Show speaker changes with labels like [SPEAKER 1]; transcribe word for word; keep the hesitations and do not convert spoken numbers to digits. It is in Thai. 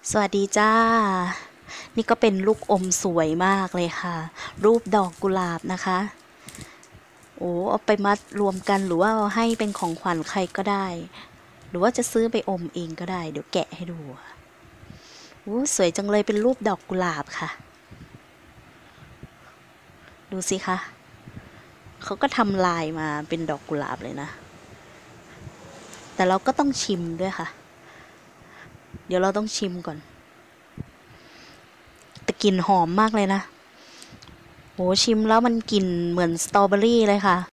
[SPEAKER 1] สวัสดีจ้า นี่ก็เป็นลูกอมสวยมากเลยค่ะ รูปดอกกุหลาบนะคะ โอ้เอาไปมัดรวมกันหรือว่าเอาให้เป็นของขวัญใครก็ได้ หรือว่าจะซื้อไปอมเองก็ได้ เดี๋ยวแกะให้ดูโอ้สวยจังเลยเป็นรูปดอกกุหลาบค่ะ ดูสิคะ เขาก็ทำลายมาเป็นดอกกุหลาบเลยนะ แต่เราก็ต้องชิมด้วยค่ะ เดี๋ยวเราต้องชิมก่อน แต่กลิ่นหอมมากเลยนะโหชิมแล้วมันกลิ่นเหมือนสตรอเบอรี่เลยค่ะ